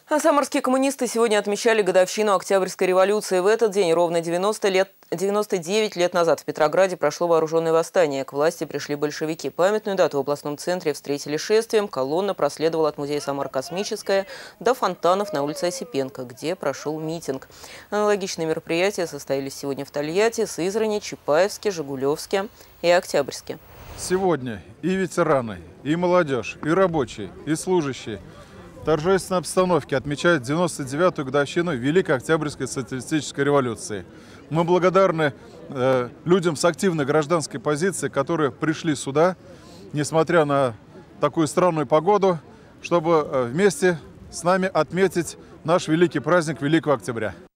А самарские коммунисты сегодня отмечали годовщину Октябрьской революции. В этот день ровно 99 лет назад в Петрограде прошло вооруженное восстание. К власти пришли большевики. Памятную дату в областном центре встретили шествием. Колонна проследовала от музея «Самара-Космическая» до фонтанов на улице Осипенко, где прошел митинг. Аналогичные мероприятия состоялись сегодня в Тольятти, Сызрани, Чапаевске, Жигулевске и Октябрьске. Сегодня и ветераны, и молодежь, и рабочие, и служащие в торжественной обстановке отмечают 99-ю годовщину Великой Октябрьской социалистической революции. Мы благодарны людям с активной гражданской позицией, которые пришли сюда, несмотря на такую странную погоду, чтобы вместе с нами отметить наш великий праздник Великого Октября.